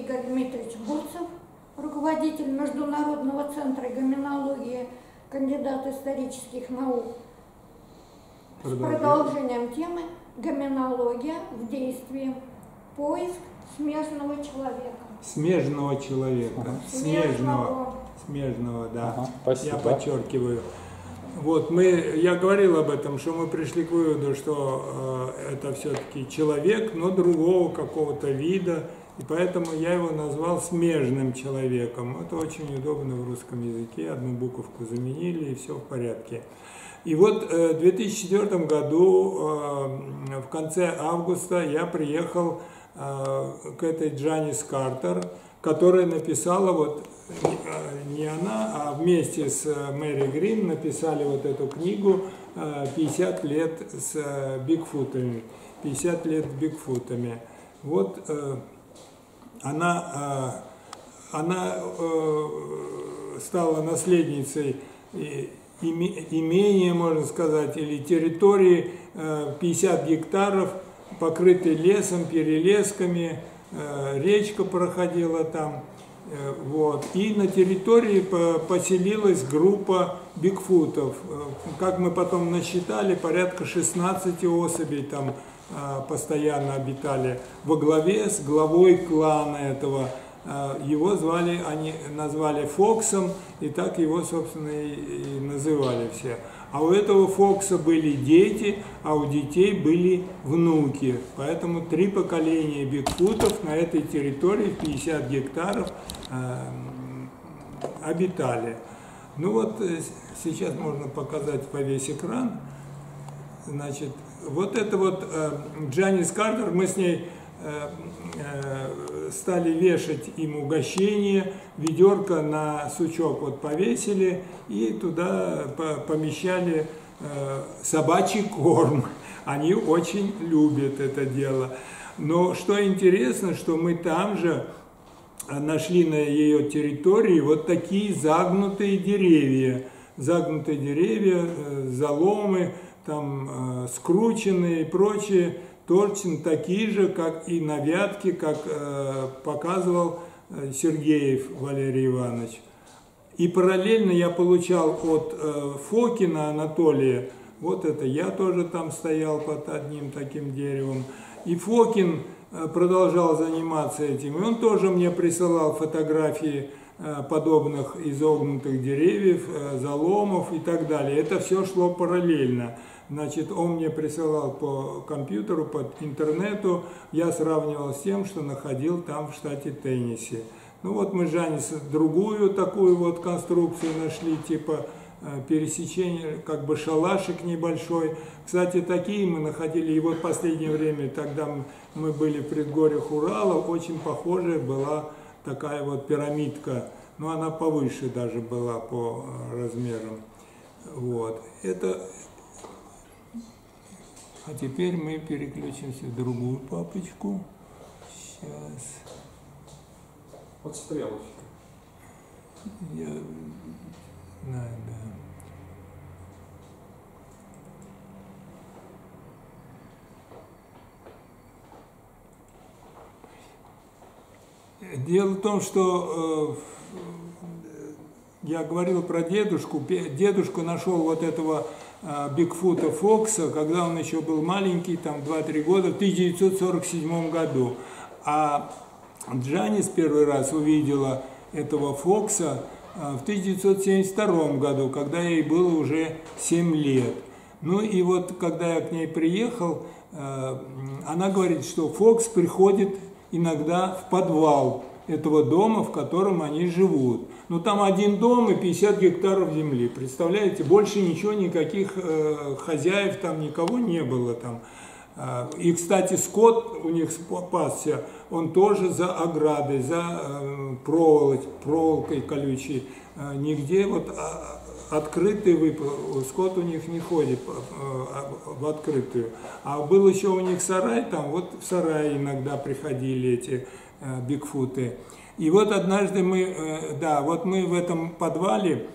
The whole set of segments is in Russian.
Игорь Дмитриевич Бурцев, руководитель Международного центра гоминологии, кандидат исторических наук, с продолжением темы «Гоминология в действии. Поиск смежного человека». Смежного человека. Смежного, да. Ага, спасибо. Я подчеркиваю. Вот я говорил об этом, что мы пришли к выводу, что это все-таки человек, но другого какого-то вида, и поэтому я его назвал смежным человеком. Это очень удобно в русском языке, одну буковку заменили, и все в порядке. И вот в 2004 году, в конце августа, я приехал к этой Джанис Картер, которая написала, вот не она, а вместе с Мэри Грин написали вот эту книгу «50 лет с Бигфутами». 50 лет с Бигфутами. Вот она стала наследницей имения, можно сказать, или территории 50 гектаров, покрытый лесом, перелесками, речка проходила там. Вот. И на территории поселилась группа бигфутов. Как мы потом насчитали, порядка 16 особей там постоянно обитали. Во главе с главой клана этого. Его они назвали Фоксом, и так его, собственно, и называли все. А у этого Фокса были дети, а у детей были внуки. Поэтому 3 поколения бигфутов на этой территории, 50 гектаров, обитали. Ну вот сейчас можно показать во весь экран. Значит, вот это вот Джанис Картер, мы с ней стали вешать им угощение, ведерко на сучок вот повесили и туда помещали собачий корм. Они очень любят это дело. Но что интересно, что мы там же нашли на ее территории вот такие загнутые деревья, заломы, там скрученные и прочее, точно такие же, как и на Вятке, как показывал Сергеев Валерий Иванович. И параллельно я получал от Фокина Анатолия, вот это я тоже там стоял под одним таким деревом, и Фокин продолжал заниматься этим, и он тоже мне присылал фотографии подобных изогнутых деревьев, заломов и так далее. Это все шло параллельно. Значит, он мне присылал по компьютеру, по интернету, я сравнивал с тем, что находил там в штате Теннесси. Ну вот мы с Жанисом другую такую вот конструкцию нашли, типа пересечения, как бы шалашик небольшой. Кстати, такие мы находили, и вот в последнее время, тогда мы были в предгорьях Урала, очень похожая была такая вот пирамидка, но она повыше даже была по размерам. Вот. А теперь мы переключимся в другую папочку. Сейчас. Вот стрелочка. Я знаю, да. Дело в том, что я говорил про дедушку. Дедушку нашел вот этого Бигфута Фокса, когда он еще был маленький, там 2-3 года, в 1947 году. А Джанис первый раз увидела этого Фокса в 1972 году, когда ей было уже 7 лет. Ну и вот, когда я к ней приехал, она говорит, что Фокс приходит иногда в подвал этого дома, в котором они живут. Ну там один дом и 50 гектаров земли, представляете? Больше ничего, никаких хозяев там, никого не было там. И, кстати, скот у них пасся, он тоже за оградой, за проволокой колючей. Нигде вот открытый выпал, скот у них не ходит в открытую. А был еще у них сарай, там вот в сарае иногда приходили эти бигфуты. И вот однажды мы в этом подвале,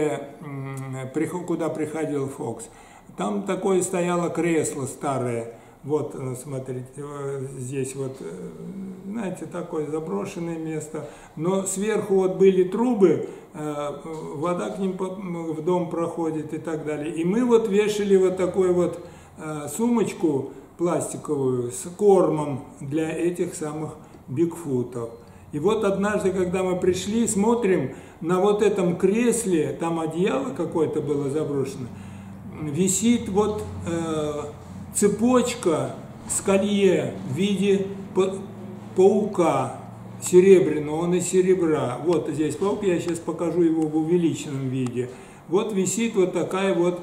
куда приходил Фокс, там такое стояло кресло старое, Вот, смотрите, здесь вот, знаете, такое заброшенное место. Но сверху вот были трубы, вода к ним в дом проходит и так далее. И мы вот вешали вот такую вот сумочку пластиковую с кормом для этих самых бигфутов. И вот однажды, когда мы пришли, смотрим, на вот этом кресле, там одеяло какое-то было заброшено, висит вот цепочка с колье в виде паука серебряного, он из серебра. Вот здесь паук, я сейчас покажу его в увеличенном виде. Вот висит вот такая вот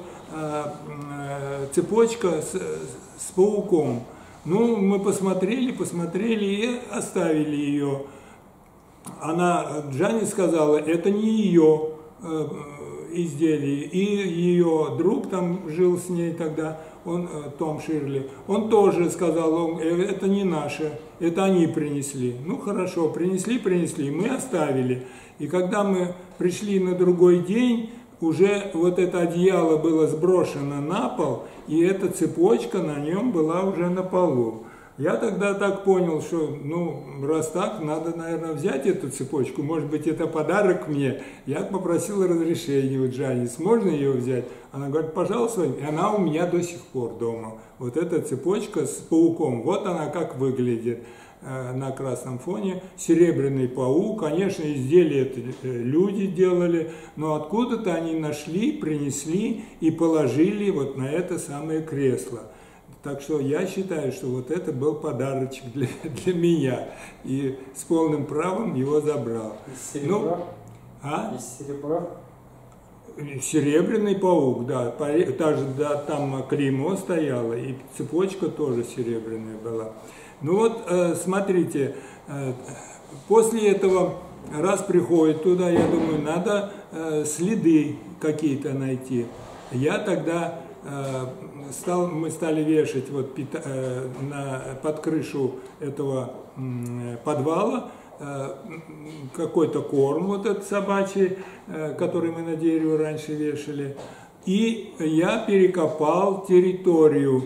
цепочка с пауком. Ну, мы посмотрели и оставили ее. Джанни сказала, это не ее изделие. И ее друг там жил с ней тогда, Том Ширли, он тоже сказал, это не наше, это они принесли. Ну хорошо, принесли, мы оставили. И когда мы пришли на другой день, уже вот это одеяло было сброшено на пол, и эта цепочка на нем была уже на полу. Я тогда так понял, что, ну, раз так, надо, наверное, взять эту цепочку, может быть, это подарок мне. Я попросил разрешения у Джанис, можно ее взять? Она говорит, пожалуйста, и она у меня до сих пор дома. Вот эта цепочка с пауком, вот она как выглядит на красном фоне. Серебряный паук, конечно, изделия это люди делали, но откуда-то они нашли, принесли и положили вот на это самое кресло. Так что я считаю, что вот это был подарочек для меня. И с полным правом его забрал. Из серебра? Ну, Из серебра? Серебряный паук, да. Там клеймо стояло, и цепочка тоже серебряная была. Ну вот, смотрите, после этого, раз приходит туда, я думаю, надо следы какие-то найти. Я тогда... мы стали вешать вот под крышу этого подвала какой-то корм, вот этот собачий, который мы на дереве раньше вешали. И я перекопал территорию,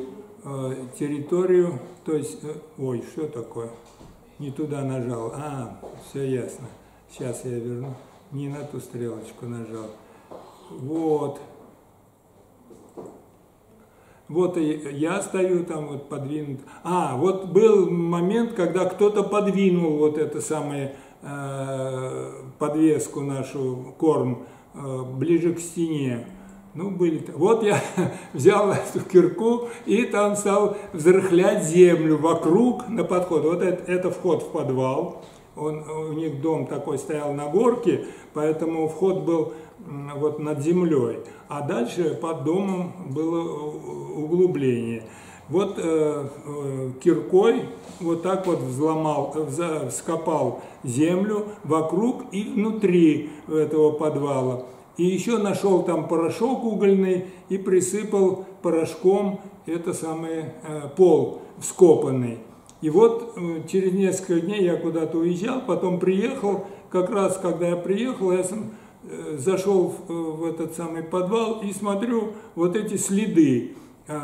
то есть, ой, что такое? Не туда нажал. Все ясно. Сейчас я верну. Не на ту стрелочку нажал. Вот. Вот я стою там вот подвинут. Вот был момент, когда кто-то подвинул вот эту самую подвеску нашу, корм, ближе к стене. Ну, вот я взял эту кирку и там стал взрыхлять землю вокруг на подход. Вот это вход в подвал. У них дом такой стоял на горке, поэтому вход был вот над землей. А дальше под домом было углубление. Вот киркой вот так вот вскопал землю вокруг и внутри этого подвала. И еще нашел там порошок угольный и присыпал порошком это самый пол вскопанный. И вот через несколько дней я куда-то уезжал, потом приехал, как раз когда я приехал, я зашел в этот самый подвал и смотрю вот эти следы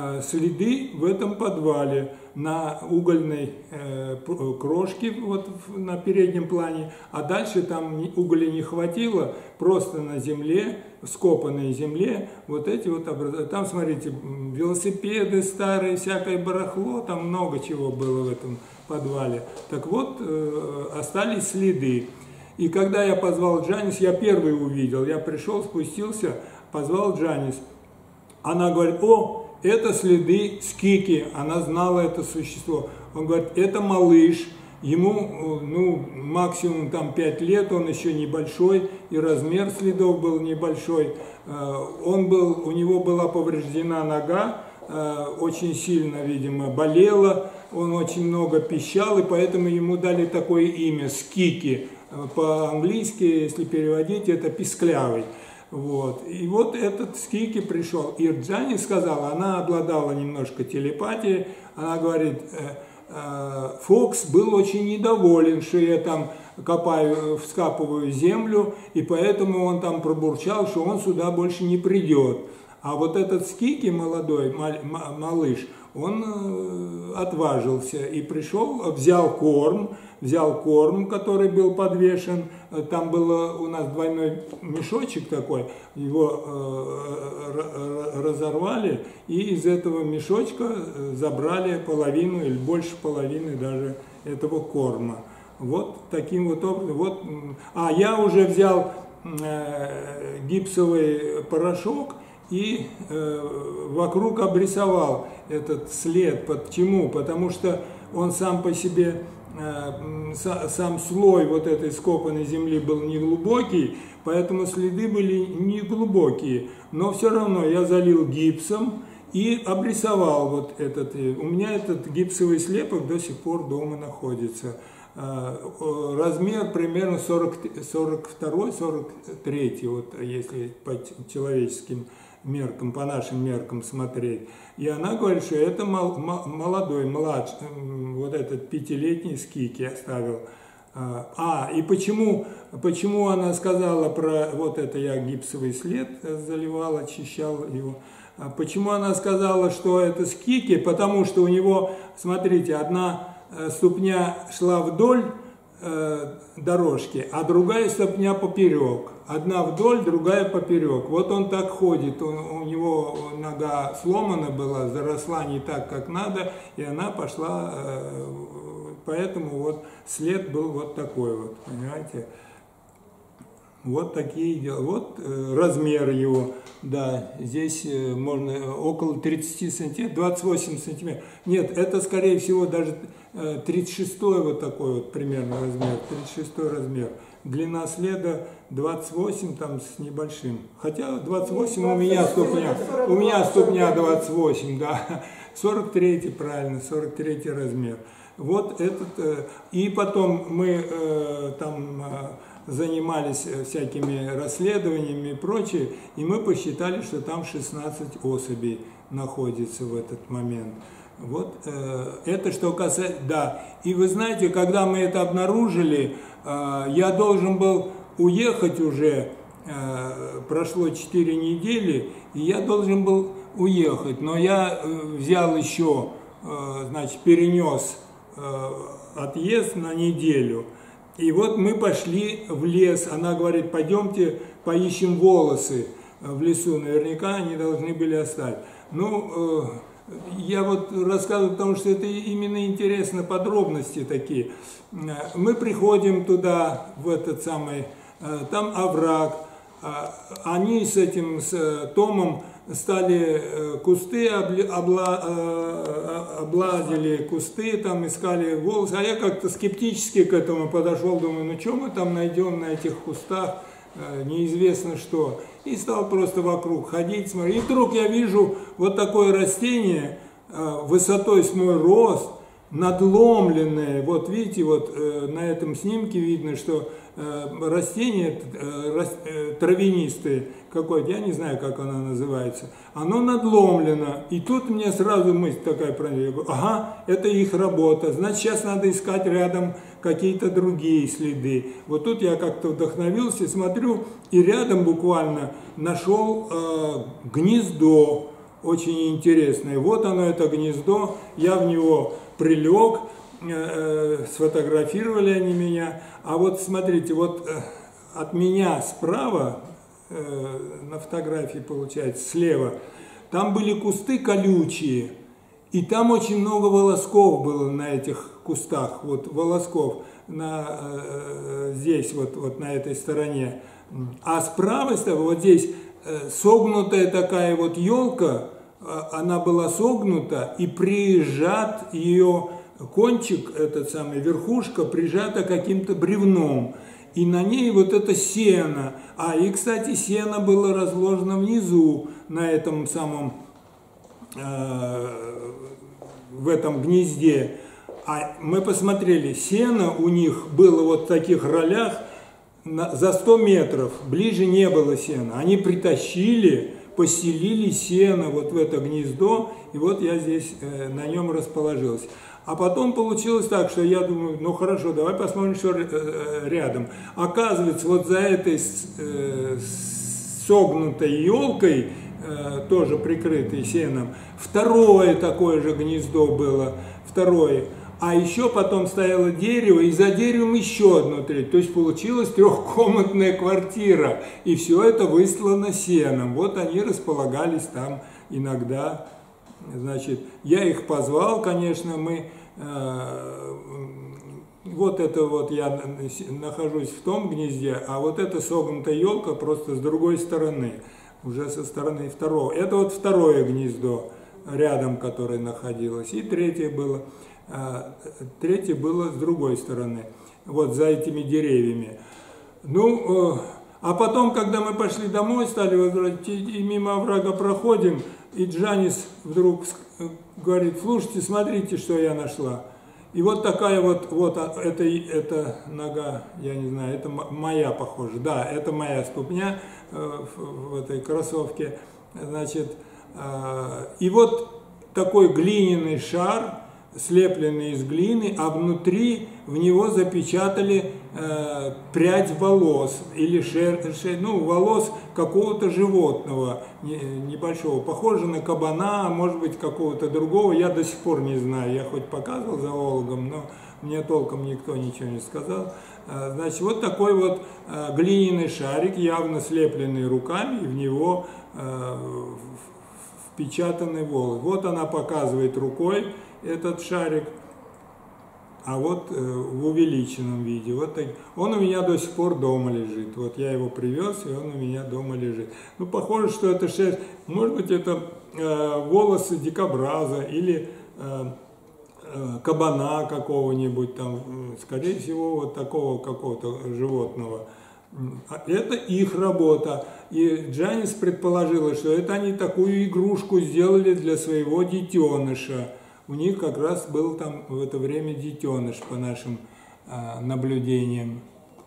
в этом подвале на угольной крошке вот на переднем плане, а дальше там угля не хватило, просто на земле, скопанной земле, вот эти вот там, смотрите, велосипеды старые, всякое барахло, там много чего было в этом подвале. Так вот, остались следы. И когда я позвал Джанис, я первый увидел, я пришел, спустился, позвал Джанис. Она говорит, это следы Скики, она знала это существо. Он говорит, это малыш, ему максимум там 5 лет, он еще небольшой, и размер следов был небольшой. У него была повреждена нога, очень сильно, видимо, болела, он очень много пищал, и поэтому ему дали такое имя Скики. По-английски, если переводить, это писклявый. Вот. И вот этот Скики пришел. И Джанни сказала, она обладала немножко телепатией, она говорит, Фокс был очень недоволен, что я там вскапываю землю, и поэтому он там пробурчал, что он сюда больше не придет. А вот этот Скики молодой, малыш, он отважился и пришел, взял корм, который был подвешен, там был у нас двойной мешочек такой, его разорвали, и из этого мешочка забрали половину или больше половины даже этого корма. Вот таким вот образом. Вот. А я уже взял гипсовый порошок и вокруг обрисовал этот след. Почему? Потому что он сам по себе, сам слой вот этой скопанной земли был неглубокий, поэтому следы были неглубокие. Но все равно я залил гипсом и обрисовал вот этот. У меня этот гипсовый слепок до сих пор дома находится. Размер примерно 42-43, вот если по человеческим меркам, по нашим меркам смотреть. И она говорит, что это младший, вот этот 5-летний скик я оставил. И почему она сказала про вот это, я гипсовый след заливал, очищал его. Почему она сказала, что это скики? Потому что у него, смотрите, одна ступня шла вдоль дорожки, а другая ступня поперек. Одна вдоль, другая поперек. Вот он так ходит, у него нога сломана была, заросла не так, как надо, и она пошла, поэтому вот след был вот такой вот, понимаете. Вот такие дела. Вот размер его, да, здесь можно около 30 сантиметров, 28 сантиметров. Нет, это скорее всего даже 36-й вот такой вот примерно размер, 36-й размер. Длина следа 28 там с небольшим. Хотя 28 у меня ступня 28, да. 43-й, правильно, 43-й размер. Вот этот, и потом мы там занимались всякими расследованиями и прочее, и мы посчитали, что там 16 особей находится в этот момент. Вот это что касается, да. И вы знаете, когда мы это обнаружили, я должен был уехать уже, прошло 4 недели, и я должен был уехать, но я взял еще, значит, перенес отъезд на неделю. И вот мы пошли в лес, она говорит, пойдемте поищем волосы в лесу, наверняка они должны были оставить. Ну, я вот рассказываю, потому что это именно интересно, подробности такие. Мы приходим туда, в этот самый, там овраг, они с Томом стали кусты, облазили кусты, там искали волосы, а я как-то скептически к этому подошел, думаю, ну что мы там найдем на этих кустах, неизвестно что. И стал просто вокруг ходить, смотреть. И вдруг я вижу вот такое растение, высотой с мой рост, надломленное. Вот видите, вот на этом снимке видно, что растение травянистое какое-то, я не знаю, как оно называется, оно надломлено. И тут мне сразу мысль такая пронесла, я говорю, ага, это их работа, значит, сейчас надо искать рядом какие-то другие следы. Вот тут я как-то вдохновился, смотрю, и рядом буквально нашел гнездо очень интересное. Вот оно, это гнездо, я в него прилег, сфотографировали они меня. А вот смотрите, вот от меня справа, на фотографии получается, слева, там были кусты колючие, и там очень много волосков было на этих кустах, вот волосков здесь, вот на этой стороне. А с правой стороны, вот здесь согнутая такая вот елка, она была согнута, и прижат ее кончик, этот самый, верхушка, прижата каким-то бревном. И на ней вот это сено. И, кстати, сено было разложено внизу, на этом самом, в этом гнезде. А мы посмотрели, сено у них было вот в таких ролях за 100 метров, ближе не было сена. Они притащили, поселили сено вот в это гнездо, и вот я здесь на нем расположился. А потом получилось так, что я думаю, ну хорошо, давай посмотрим, что рядом. Оказывается, вот за этой согнутой елкой тоже прикрытый сеном. Второе такое же гнездо было, второе. А еще потом стояло дерево, и за деревом еще одно третье. То есть получилась трехкомнатная квартира. И все это выслано сеном. Вот они располагались там иногда. Значит, я их позвал, конечно, вот это вот я нахожусь в том гнезде, а вот эта согнутая елка просто с другой стороны, уже со стороны второго. Это вот второе гнездо рядом, которое находилось. И третье было с другой стороны, вот за этими деревьями. Ну, а потом, когда мы пошли домой, стали возвращаться, и мимо оврага проходим, и Джанис вдруг говорит: слушайте, смотрите, что я нашла. И вот такая вот это нога, я не знаю, это моя, похоже, да, это моя ступня в этой кроссовке, значит, и вот такой глиняный шар, слепленный из глины, а внутри в него запечатали прядь волос или волос какого-то животного небольшого, похоже на кабана, а может быть какого-то другого, я до сих пор не знаю, я хоть показывал зоологам, но мне толком никто ничего не сказал. Значит, вот такой вот глиняный шарик, явно слепленный руками, и в него впечатанный волос. Вот она показывает рукой этот шарик, а вот в увеличенном виде. Вот так. Он у меня до сих пор дома лежит. Вот я его привез, и он у меня дома лежит. Ну, похоже, что это шерсть. Может быть, это волосы дикобраза или кабана какого-нибудь там. Скорее всего, вот такого какого-то животного. Это их работа. И Джанис предположила, что это они такую игрушку сделали для своего детеныша. У них как раз был там в это время детеныш, по нашим наблюдениям.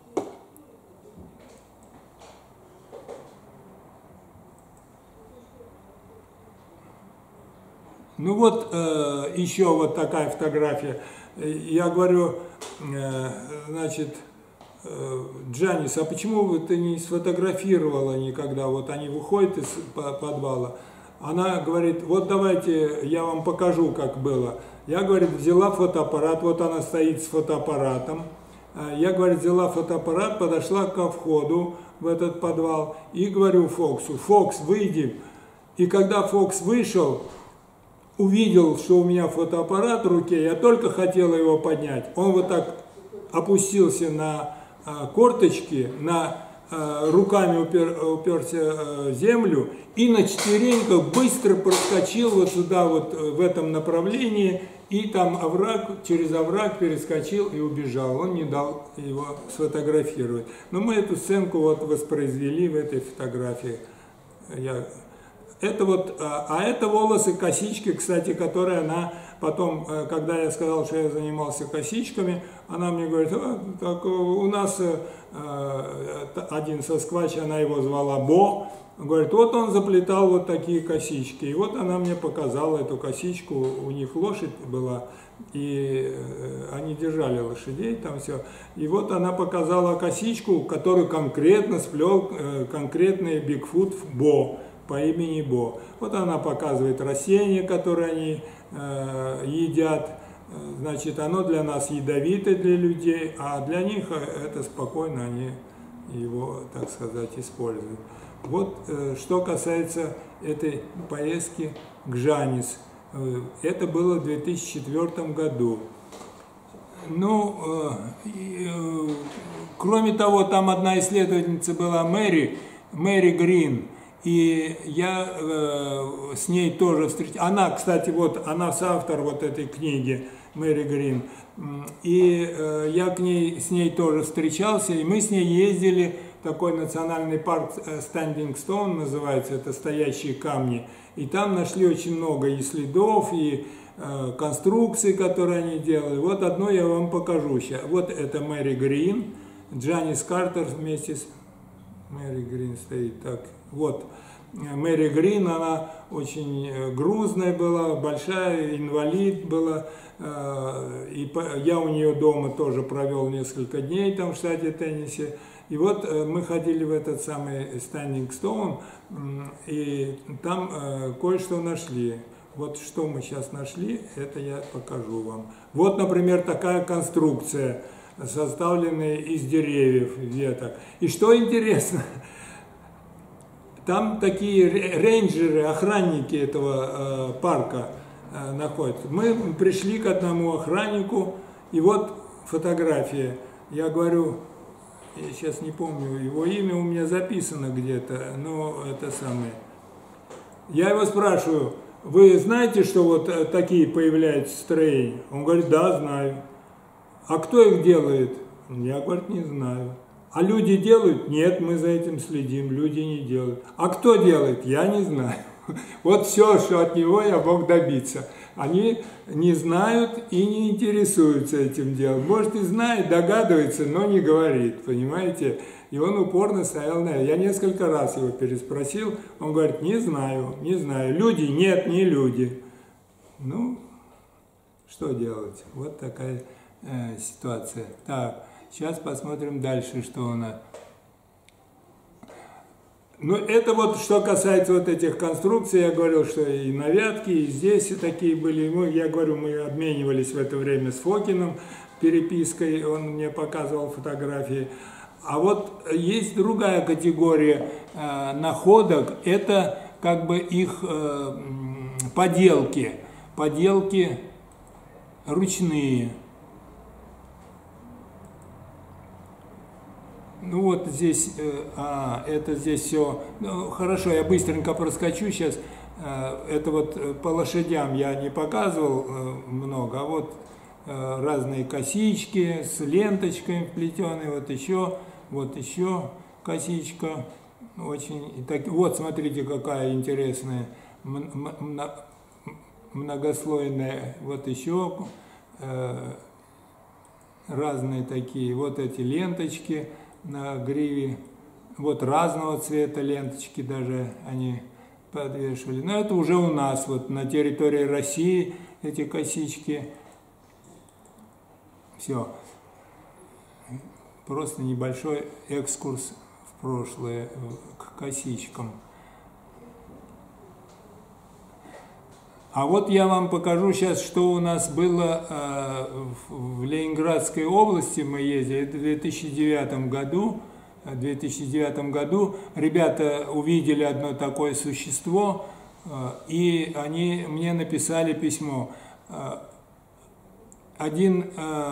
Ну вот еще вот такая фотография. Я говорю, значит, Джанис, а почему ты не сфотографировала никогда? Вот они выходят из подвала. Она говорит: вот давайте я вам покажу, как было. Я, говорит, взяла фотоаппарат, вот она стоит с фотоаппаратом. Я, говорит, взяла фотоаппарат, подошла ко входу в этот подвал и говорю Фоксу: Фокс, выйди. И когда Фокс вышел, увидел, что у меня фотоаппарат в руке, я только хотела его поднять. Он вот так опустился на корточки, руками уперся в землю и на четвереньках быстро проскочил вот сюда, вот в этом направлении, и там через овраг перескочил и убежал. Он не дал его сфотографировать. Но мы эту сценку вот воспроизвели в этой фотографии. Это волосы, косички, кстати, которые она потом, когда я сказал, что я занимался косичками, она мне говорит: так у нас один сосквач, она его звала Бо, говорит, вот он заплетал вот такие косички. И вот она мне показала эту косичку, у них лошадь была, и они держали лошадей, там все. И вот она показала косичку, которую конкретно сплел конкретный Бигфут Бо, по имени Бо. Вот она показывает растения, которые они едят. Значит, оно для нас ядовито, для людей, а для них это спокойно, они его, так сказать, используют. Вот что касается этой поездки к Джанис. Это было в 2004 году. Ну, кроме того, там одна исследовательница была Мэри Грин. И я с ней тоже встречался. Она, кстати, вот, она соавтор вот этой книги, Мэри Грин. И я с ней тоже встречался, и мы с ней ездили в такой национальный парк, Standing Stone называется, это стоящие камни. И там нашли очень много и следов, и конструкций, которые они делали. Вот одно я вам покажу сейчас. Вот это Мэри Грин, Джанис Картер вместе с... Мэри Грин стоит так. Вот. Мэри Грин, она очень грузная была, большая, инвалид была. И я у нее дома тоже провел несколько дней там в штате Теннесси. И вот мы ходили в этот самый Standing Stone, и там кое-что нашли. Вот что мы сейчас нашли, это я покажу вам. Вот, например, такая конструкция, составленная из деревьев, веток. И что интересно, там такие рейнджеры, охранники этого парка находятся. Мы пришли к одному охраннику, и вот фотография. Я говорю, я сейчас не помню, его имя у меня записано где-то, но это самое. Я его спрашиваю, вы знаете, что вот такие появляются строения? Он говорит, да, знаю. А кто их делает? Я, говорит, не знаю. А люди делают? Нет, мы за этим следим, люди не делают. А кто делает? Я не знаю. Вот все, что от него я мог добиться. Они не знают и не интересуются этим делом. Может, и знает, догадывается, но не говорит, понимаете? И он упорно стоял на это. Я несколько раз его переспросил, он говорит, не знаю, не знаю. Люди? Нет, не люди. Ну, что делать? Вот такая ситуация. Так, сейчас посмотрим дальше, что у нас. Ну, это вот, что касается вот этих конструкций, я говорил, что и на Вятке, и здесь и такие были. Я говорю, мы обменивались в это время с Фокиным перепиской, он мне показывал фотографии. А вот есть другая категория находок, это как бы их поделки ручные. Ну вот здесь, это здесь все, ну, хорошо, я быстренько проскочу сейчас, это вот по лошадям я не показывал много, а вот разные косички с ленточками вплетенные, вот еще косичка, очень, так, вот смотрите, какая интересная, многослойная, вот еще разные такие, вот эти ленточки на гриве, вот разного цвета ленточки даже они подвешивали. Но это уже у нас, вот на территории России эти косички. Все. Просто небольшой экскурс в прошлое к косичкам. А вот я вам покажу сейчас, что у нас было в Ленинградской области. Мы ездили в 2009 году. Ребята увидели одно такое существо, и они мне написали письмо. Один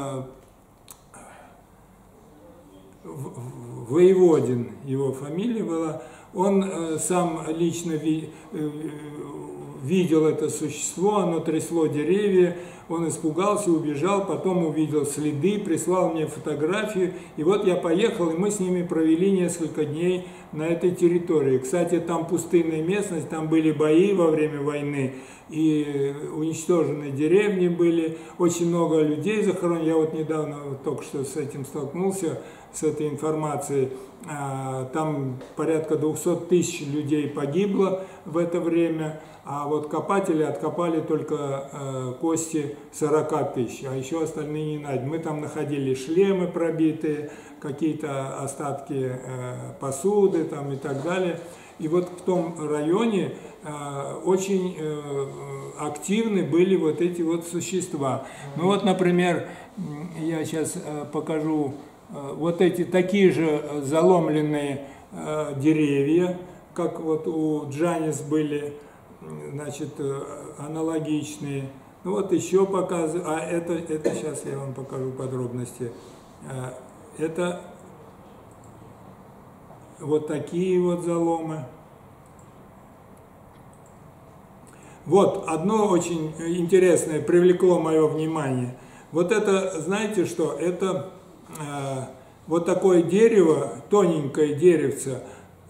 Воеводин, его фамилия была, он сам лично видел это существо, оно трясло деревья, он испугался, убежал, потом увидел следы, прислал мне фотографию, и вот я поехал, и мы с ними провели несколько дней на этой территории. Кстати, там пустынная местность, там были бои во время войны, и уничтожены деревни были, очень много людей захоронено. Я вот недавно только что с этим столкнулся, с этой информацией. Там порядка 200 тысяч людей погибло в это время, а вот копатели откопали только кости 40 тысяч, а еще остальные не найдены. Мы там находили шлемы пробитые, какие-то остатки посуды там и так далее. И вот в том районе очень активны были вот эти вот существа. Ну вот, например, я сейчас покажу вот эти такие же заломленные деревья, как вот у Джанис были, значит, аналогичные. Ну вот еще показываю, это сейчас я вам покажу подробности. Это вот такие вот заломы. Вот одно очень интересное привлекло мое внимание. Вот это, знаете что, это вот такое дерево, тоненькое деревце,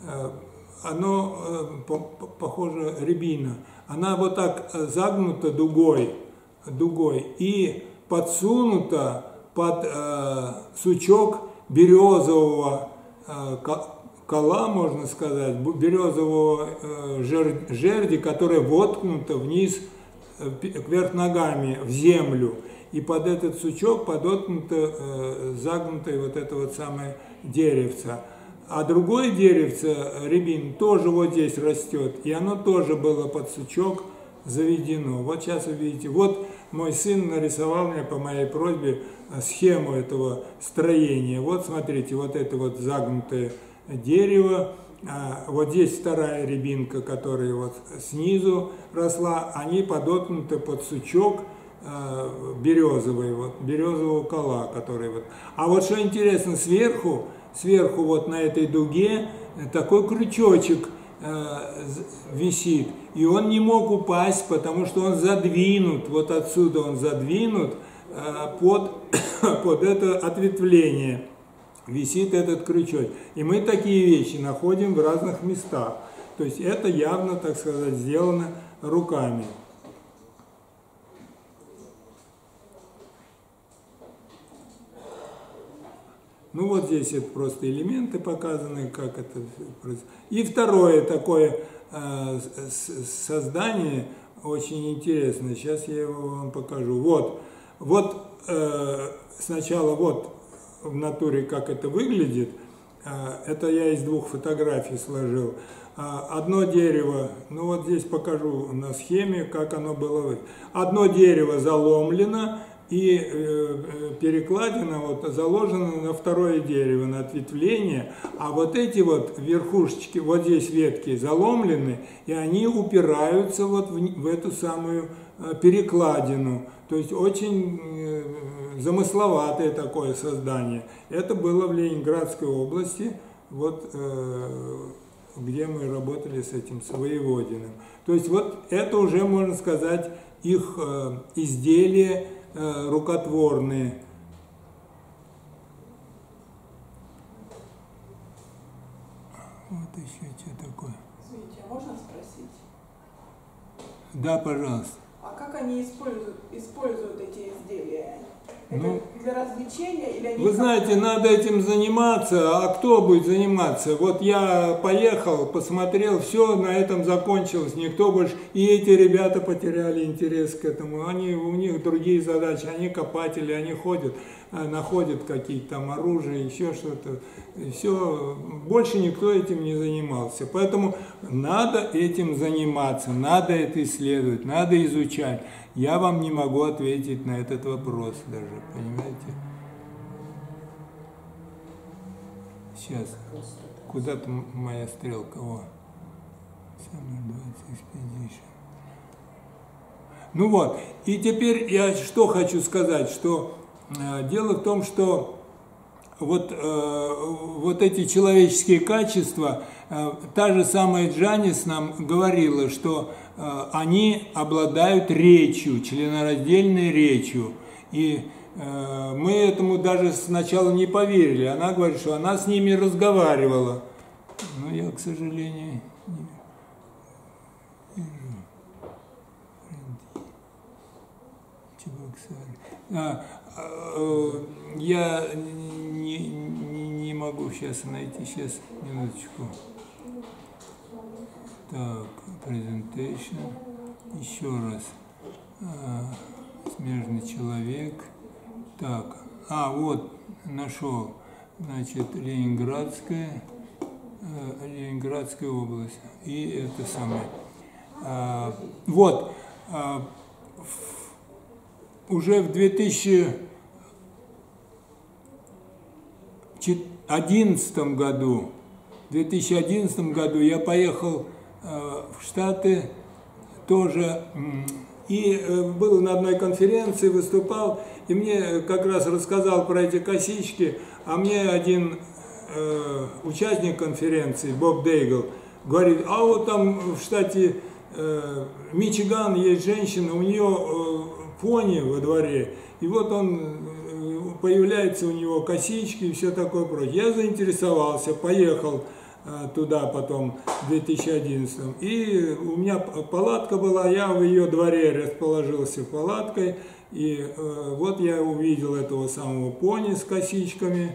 оно похоже рябина. Она вот так загнута дугой и подсунута под сучок березового кола, можно сказать, березового жерди, которая воткнута вниз, кверх ногами в землю. И под этот сучок подоткнуто загнутое вот это вот самое деревце. А другое деревце, рябин, тоже вот здесь растет, и оно тоже было под сучок заведено. Вот сейчас вы видите, вот мой сын нарисовал мне по моей просьбе схему этого строения. Вот смотрите, вот это вот загнутое дерево, вот здесь вторая рябинка, которая вот снизу росла, они подоткнуты под сучок березовый, вот, березового кола, который вот. А вот что интересно, сверху вот на этой дуге такой крючочек висит, и он не мог упасть, потому что он задвинут, вот отсюда он задвинут под это ответвление, висит этот крючок. И мы такие вещи находим в разных местах, то есть это явно, так сказать, сделано руками. Ну вот здесь это просто элементы показаны, как это происходит. И второе такое создание очень интересное. Сейчас я его вам покажу. Вот сначала вот в натуре как это выглядит. Это я из двух фотографий сложил. Одно дерево, ну вот здесь покажу на схеме, как оно было. Одно дерево заломлено, и перекладина вот заложена на второе дерево, на ответвление, а вот эти вот верхушечки, вот здесь ветки заломлены, и они упираются вот в эту самую перекладину. То есть очень замысловатое такое создание. Это было в Ленинградской области, вот где мы работали с этим, с Воеводиным. То есть вот это уже, можно сказать, их изделия рукотворные. Вот еще что такое. Извините, а можно спросить? Да, пожалуйста. А как они используют эти изделия? Это Ну, для развлечения или они... вы знаете, надо этим заниматься, а кто будет заниматься? Вот я поехал, посмотрел, все, на этом закончилось, никто больше... И эти ребята потеряли интерес к этому, у них другие задачи, они копатели, они ходят, находят какие-то там оружия, еще что-то, все, больше никто этим не занимался. Поэтому надо этим заниматься, надо это исследовать, надо изучать. Я вам не могу ответить на этот вопрос даже, понимаете? Сейчас. Куда-то моя стрелка. О. Ну вот. И теперь я что хочу сказать, что дело в том, что вот эти человеческие качества, та же самая Джанис нам говорила, что они обладают речью, членораздельной речью. И мы этому даже сначала не поверили. Она говорит, что она с ними разговаривала. Но я, к сожалению, не вижу. Я не могу сейчас найти. Сейчас, минуточку. Так, presentation, еще раз, смежный человек, так, вот, нашел, значит, Ленинградская область, и это самое, вот, уже в 2011 году я поехал в Штаты тоже, и был на одной конференции, выступал, и мне как раз рассказал про эти косички, а мне один участник конференции, Боб Дейгл, говорит, а вот там в штате Мичиган есть женщина, у нее пони во дворе, и вот появляются у него косички и все такое прочее. Я заинтересовался, поехал туда потом в 2011. И у меня палатка была, я в ее дворе расположился палаткой, и вот я увидел этого самого пони с косичками,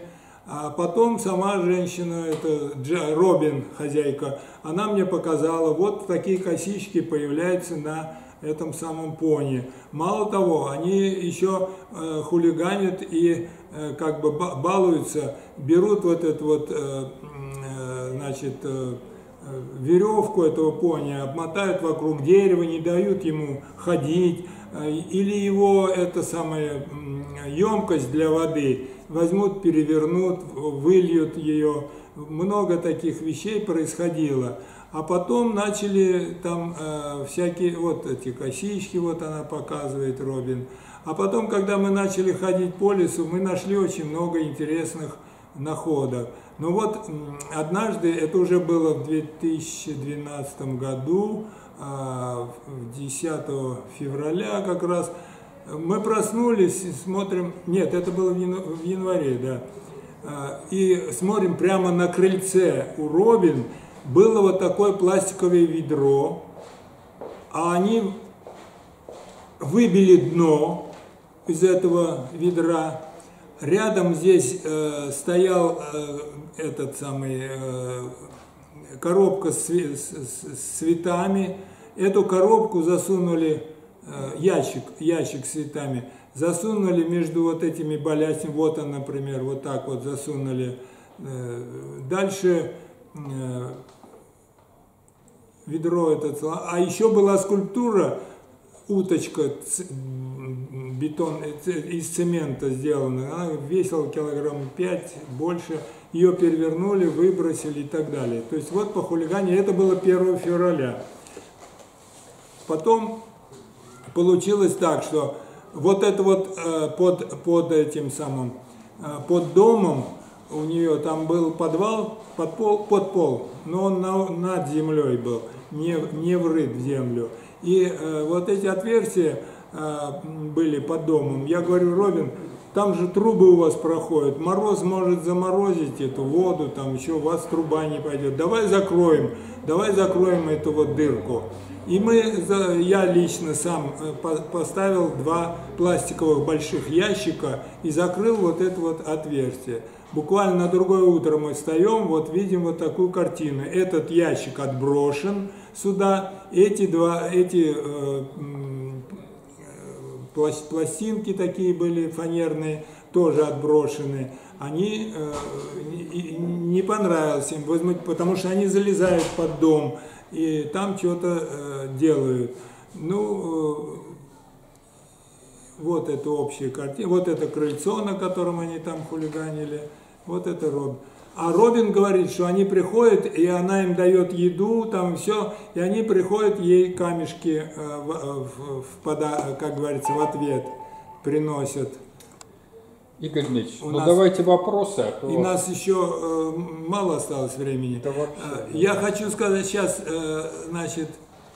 А потом сама женщина, это Робин, хозяйка, она мне показала, вот такие косички появляются на этом самом пони. Мало того, они еще хулиганят и как бы балуются, берут вот эту вот, значит, веревку этого пони, обмотают вокруг дерева, не дают ему ходить, или его это самая емкость для воды возьмут, перевернут, выльют ее. Много таких вещей происходило. А потом начали там всякие, вот эти косички, вот она показывает, Робин. А потом, когда мы начали ходить по лесу, мы нашли очень много интересных находок. Но вот однажды, это уже было в 2012 году, 10 февраля как раз, мы проснулись и смотрим, нет, это было в январе, да, и смотрим прямо на крыльце у Робин, было вот такое пластиковое ведро, а они выбили дно из этого ведра. Рядом здесь стоял этот самый коробка с цветами. Эту коробку засунули, ящик с цветами, засунули между вот этими балясами. Вот он, например, вот так вот засунули. Дальше ведро это, а еще была скульптура, уточка, бетон из цемента сделана, она весила килограмм 5, больше, ее перевернули, выбросили и так далее. То есть вот по хулиганию, это было 1 февраля. Потом получилось так, что вот это вот под этим самым, под домом у нее там был подвал, под пол, но он над землей был, не врыт в землю. И вот эти отверстия были под домом. Я говорю, Робин, там же трубы у вас проходят, мороз может заморозить эту воду, там еще у вас труба не пойдет. Давай закроем эту вот дырку. И я лично сам поставил 2 пластиковых больших ящика и закрыл вот это вот отверстие. Буквально на другое утро мы встаем, вот видим вот такую картину. Этот ящик отброшен сюда, эти пластинки такие были фанерные, тоже отброшены. Они не понравилось им, потому что они залезают под дом и там что-то делают. Ну, вот это общая картина, вот это крыльцо, на котором они там хулиганили, вот это Робин. А Робин говорит, что они приходят, и она им дает еду, там все, и они приходят, ей камешки, как говорится, в ответ приносят. Игорь Дмитриевич, давайте вопросы. А то... И нас еще мало осталось времени. Я хочу сказать сейчас, значит,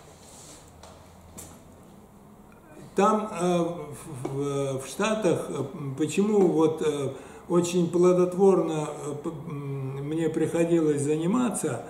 там в Штатах, почему вот очень плодотворно мне приходилось заниматься,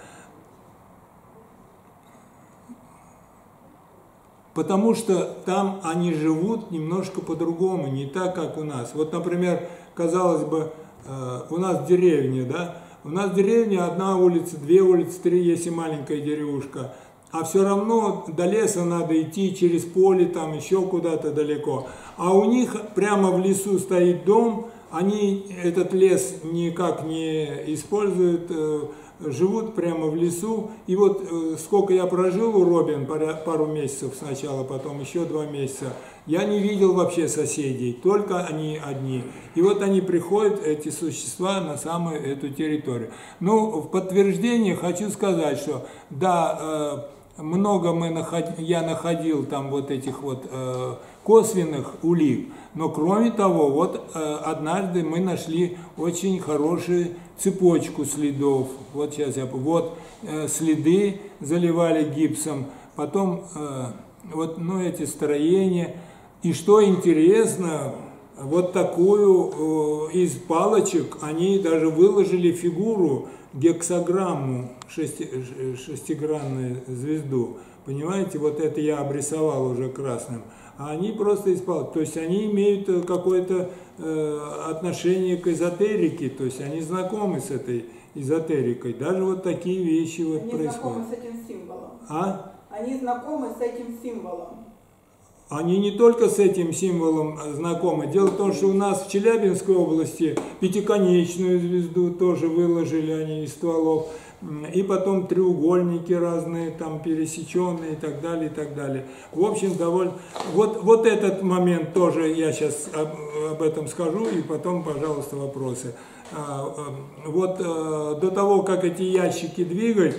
потому что там они живут немножко по-другому, не так, как у нас. Вот, например, казалось бы, у нас деревня, да? У нас деревня, 1 улица, 2 улицы, 3, если маленькая деревушка. А все равно до леса надо идти через поле, там еще куда-то далеко. А у них прямо в лесу стоит дом, они этот лес никак не используют, живут прямо в лесу. И вот сколько я прожил у Робин, пару месяцев сначала, потом еще 2 месяца, я не видел вообще соседей, только они одни. И вот они приходят, эти существа, на самую эту территорию. Ну, в подтверждение хочу сказать, что да, много я находил там вот этих вот косвенных улик, но кроме того, вот однажды мы нашли очень хорошую цепочку следов. Вот сейчас вот следы заливали гипсом, потом вот эти строения. И что интересно, вот такую из палочек они даже выложили фигуру, гексаграмму, шестигранную звезду. Понимаете, вот это я обрисовал уже красным. а они просто исполняют. То есть они имеют какое-то отношение к эзотерике, то есть они знакомы с этой эзотерикой. Даже вот такие вещи вот Они происходят. знакомы с этим символом. А? Они знакомы с этим символом. Они не только с этим символом знакомы. Дело в том, что у нас в Челябинской области пятиконечную звезду тоже выложили они из стволов. И потом треугольники разные, там пересеченные и так далее, и так далее. В общем, довольно... Вот этот момент тоже я сейчас об этом скажу, и потом, пожалуйста, вопросы. Вот до того, как эти ящики двигать,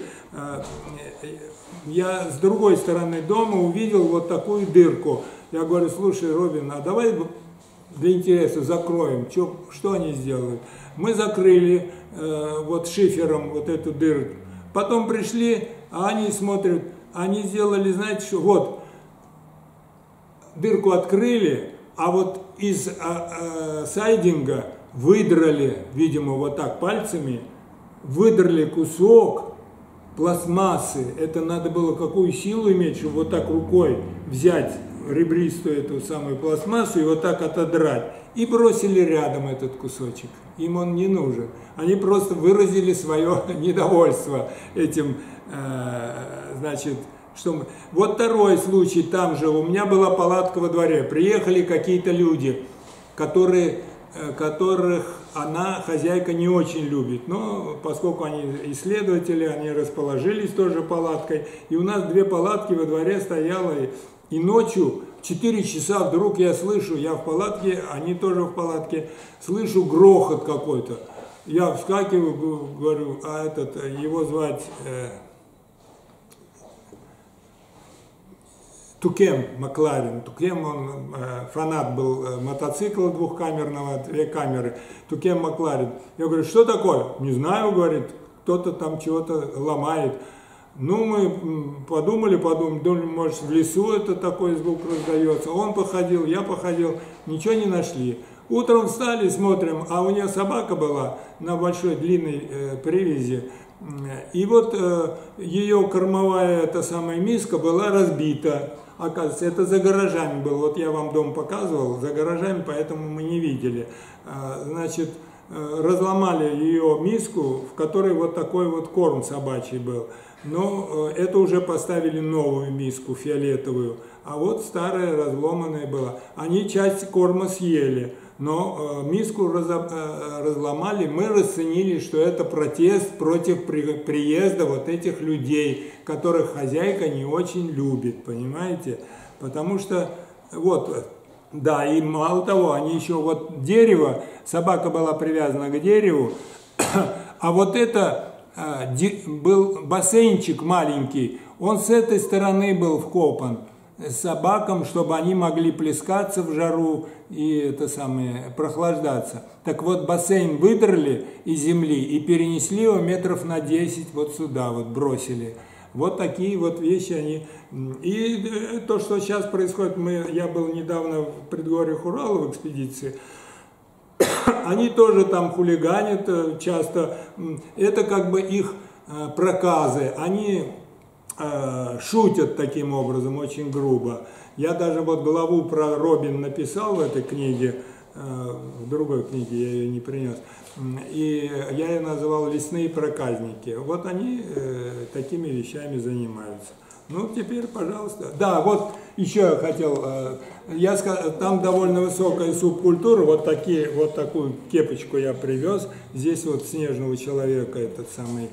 я с другой стороны дома увидел вот такую дырку. Я говорю, слушай, Робин, а давай для интереса закроем, что они сделают. Мы закрыли вот шифером вот эту дырку. Потом пришли, а они смотрят, они сделали, знаете что, вот, дырку открыли, а вот из сайдинга выдрали, видимо, вот так пальцами, выдрали кусок пластмассы. Это надо было какую силу иметь, чтобы вот так рукой взять ребристую эту самую пластмассу и вот так отодрать. И бросили рядом этот кусочек. Им он не нужен. Они просто выразили свое недовольство этим, значит, что мы... Вот второй случай, там же у меня была палатка во дворе. Приехали какие-то люди, которых она, хозяйка, не очень любит. Но поскольку они исследователи, они расположились тоже палаткой. И у нас 2 палатки во дворе стояло. И ночью в 4 часа вдруг я слышу, я в палатке, они тоже в палатке, слышу грохот какой-то. Я вскакиваю, говорю, а его звать Тукем Макларен. Тукем, он фанат был мотоцикла двухкамерного, 2 камеры. Тукем Макларен. Я говорю, что такое? Не знаю, говорит, кто-то там чего-то ломает. Ну, мы подумали, думали, может, в лесу это такой звук раздается. Он походил, я походил, ничего не нашли. Утром встали, смотрим, а у нее собака была на большой длинной привязи. И вот ее кормовая эта самая миска была разбита. Оказывается, это за гаражами было. Вот я вам дом показывал, за гаражами, поэтому мы не видели. Значит, разломали ее миску, в которой вот такой вот корм собачий был. Но это уже поставили новую миску, фиолетовую, а вот старая разломанная была. Они часть корма съели, но миску разломали, мы расценили, что это протест против приезда вот этих людей, которых хозяйка не очень любит, понимаете? Потому что, вот, да, и мало того, они еще вот дерево, собака была привязана к дереву, а вот это... был бассейнчик маленький, он с этой стороны был вкопан собакам, чтобы они могли плескаться в жару и прохлаждаться. Так вот, бассейн выдрали из земли и перенесли его метров на 10 вот сюда, вот бросили. Вот такие вот вещи они. И то, что сейчас происходит, я был недавно в предгорьях Урала в экспедиции, они тоже там хулиганят часто. Это как бы их проказы. Они шутят таким образом, очень грубо. Я даже вот главу про Робин написал в этой книге, в другой книге, я ее не принес. И я ее называл «Лесные проказники». Вот они такими вещами занимаются. Ну, теперь, пожалуйста. Да, вот еще я хотел, там довольно высокая субкультура, вот такую кепочку я привез. Здесь вот снежного человека этот самый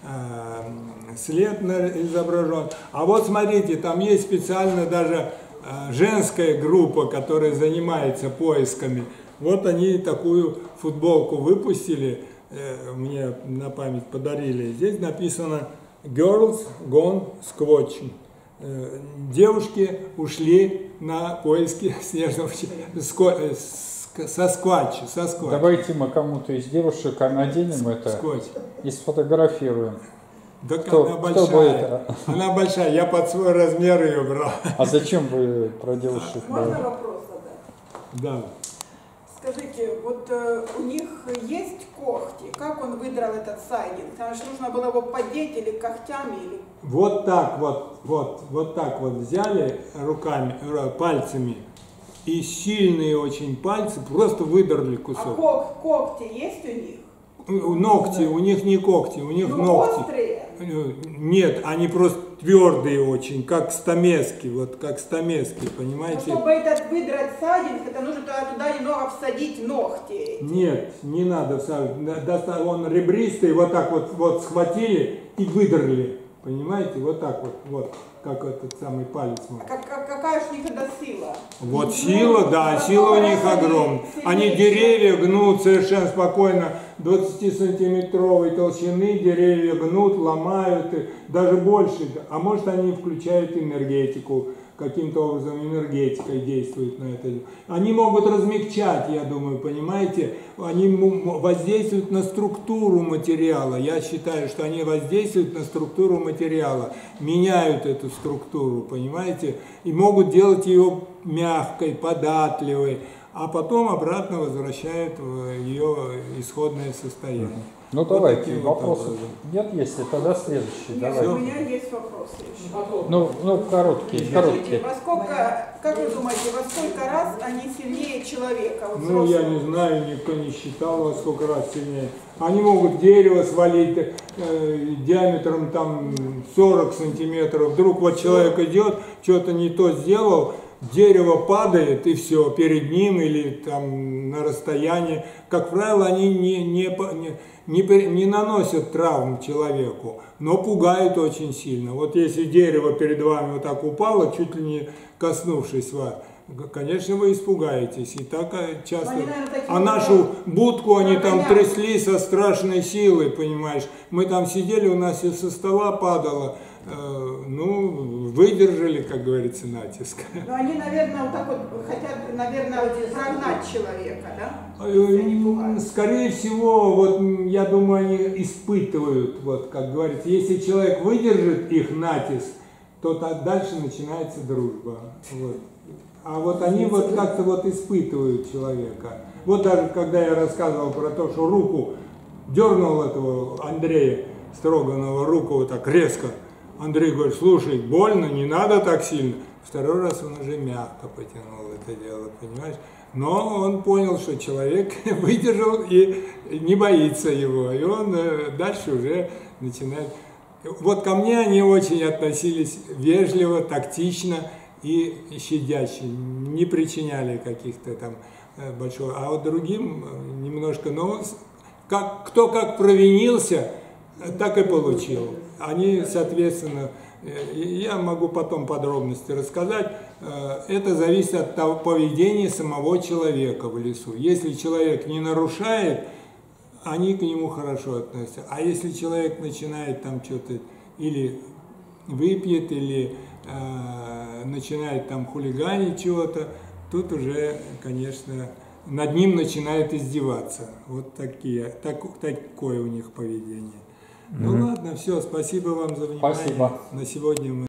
след изображен. А вот смотрите, там есть специально даже женская группа, которая занимается поисками. Вот они такую футболку выпустили, мне на память подарили. Здесь написано «Girls Gone Squatching». Девушки ушли на поиски снежного соскватча. Давайте мы кому-то из девушек наденем это Скотч. и сфотографируем. Да она большая. Она большая, я под свой размер ее брал. А зачем вы про девушек? Можно вопрос задать? Да. Скажите, вот у них есть когти. Как он выдрал этот сайдинг? Потому что нужно было его поддеть или когтями, или... Вот так вот так вот взяли руками, пальцами, и сильные очень пальцы просто выдрали кусок. А когти есть у них? Ногти, у них не когти, у них ногти. Острые? Нет, они просто твердые очень, как стамески, вот как стамески, понимаете? Но чтобы этот выдрать сайдинг, это нужно туда немного всадить ногти. Нет, не надо всаживать. Он ребристый, вот так вот схватили и выдрали. Понимаете, вот так вот, как этот самый палец. А какая же у них это сила? Вот сила, да, сила у них огромная. Они деревья гнут совершенно спокойно, 20-сантиметровой толщины деревья гнут, ломают, и даже больше. А может, они включают энергетику, каким-то образом энергетикой действуют на это. Они могут размягчать, я думаю, понимаете? Они воздействуют на структуру материала. Я считаю, что они воздействуют на структуру материала, меняют эту структуру, понимаете? И могут делать ее мягкой, податливой, а потом обратно возвращают в ее исходное состояние. Ну вот давайте, вот вопросов образом. нет, если тогда следующий. Нет, Давайте. у меня есть вопросы еще. Ну, короткие. Скажите, как вы думаете, во сколько раз они сильнее человека? Вот Ну, я не знаю, никто не считал, во сколько раз сильнее. Они могут дерево свалить диаметром там 40 сантиметров. Вдруг вот человек идет, что-то не то сделал, дерево падает и все, перед ним или там на расстоянии. Как правило, они не наносят травм человеку, но пугают очень сильно. Вот если дерево перед вами вот так упало, чуть ли не коснувшись вас, конечно, вы испугаетесь. И так часто. Они, наверное, А нашу будку они там трясли со страшной силой, понимаешь. Мы там сидели, у нас и со стола падало. Ну, выдержали, как говорится, натиск. Но они, наверное, вот так вот хотят, наверное, прогнать человека, да? Скорее всего, вот я думаю, они испытывают, вот как говорится, если человек выдержит их натиск, то дальше начинается дружба. Вот. А вот они вот как-то вот испытывают человека. Вот даже когда я рассказывал про то, что руку дернул этого Андрея Строганова, руку вот так резко, Андрей говорит: слушай, больно, не надо так сильно. Второй раз он уже мягко потянул это дело, понимаешь? Но он понял, что человек выдержал и не боится его. И он дальше уже начинает... Вот ко мне они очень относились вежливо, тактично и щадяще. Не причиняли каких-то там большого... А вот другим немножко... Но кто как провинился, так и получил. Они, соответственно, я могу потом подробности рассказать, это зависит от того поведения самого человека в лесу. Если человек не нарушает, они к нему хорошо относятся. А если человек начинает там что-то или выпьет, или начинает там хулиганить чего-то, тут уже, конечно, над ним начинают издеваться. Вот такое у них поведение. Ну ладно, все, спасибо вам за внимание. Спасибо. На сегодня мы